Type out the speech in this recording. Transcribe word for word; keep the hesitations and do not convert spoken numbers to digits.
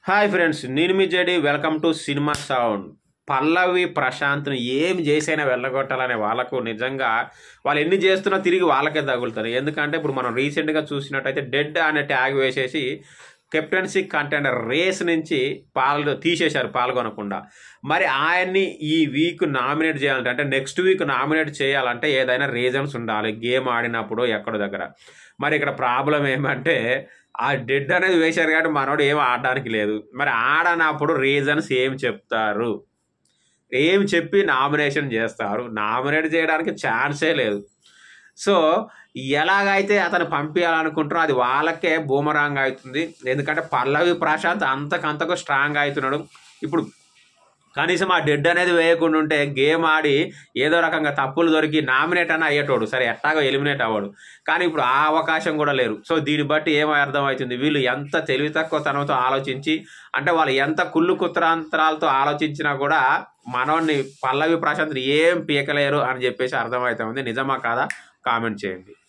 Hi friends, నేను మీ JD. Welcome to cinema sound. Pallavi ప్రశాంత్ను ఏం చేసైనా వెళ్ళగొట్టాలనే వాళ్ళకు నిజంగా వాళ్ళు ఎన్ని చేస్తున్నా తిరిగి వాళ్ళకే తగులుతారు. ఎందుకంటే ఇప్పుడు మనం రీసెంట్గా చూసినట్టయితే డెడ్ అనే ట్యాగ్ వేసేసి కెప్టెన్సీ కంటెండర్ రేస్ నుంచి పాల్గొ తీసేశారు పాల్గొనకుండా. మరి ఆయన్ని ఈ వీక్ నామినేట్ చేయాలంటే అంటే నెక్స్ట్ వీక్ నామినేట్ చేయాలంటే ఏదైనా రీజన్స్ ఉండాలి, గేమ్ ఆడినప్పుడు ఎక్కడో దగ్గర. మరి ఇక్కడ ప్రాబ్లం ఏమంటే ఆ డెడ్ అనేది వేశారు కాబట్టి మనోడు ఏం ఆడడానికి లేదు. మరి ఆడనప్పుడు రీజన్స్ ఏం చెప్తారు, ఏం చెప్పి నామినేషన్ చేస్తారు? నామినేట్ చేయడానికి ఛాన్సే లేదు. సో ఎలాగైతే అతను పంపించాలనుకుంటారో అది వాళ్ళకే బూమరాంగ్ అవుతుంది. ఎందుకంటే పల్లవి ప్రశాంత్ అంతకంతకు స్ట్రాంగ్ అవుతున్నాడు. ఇప్పుడు కనీసం ఆ డెడ్ అనేది వేయకుండా ఉంటే గేమ్ ఆడి ఏదో రకంగా తప్పులు దొరికి నామినేట్ అన్న అయ్యేటోడు, సరే ఎట్టాగో ఎలిమినేట్ అవ్వడు. కానీ ఇప్పుడు ఆ అవకాశం కూడా లేరు. సో దీన్ని బట్టి ఏమో అర్థమవుతుంది, వీళ్ళు ఎంత తెలివి తక్కువ తనంతో ఆలోచించి, అంటే వాళ్ళు ఎంత కుళ్ళు కుత్రాంతరాలతో ఆలోచించినా కూడా మనోడిని పల్లవి ప్రశాంత్ని ఏం పీకలేరు అని చెప్పేసి అర్థమవుతుంది. నిజమా కాదా కామెంట్ చేయండి.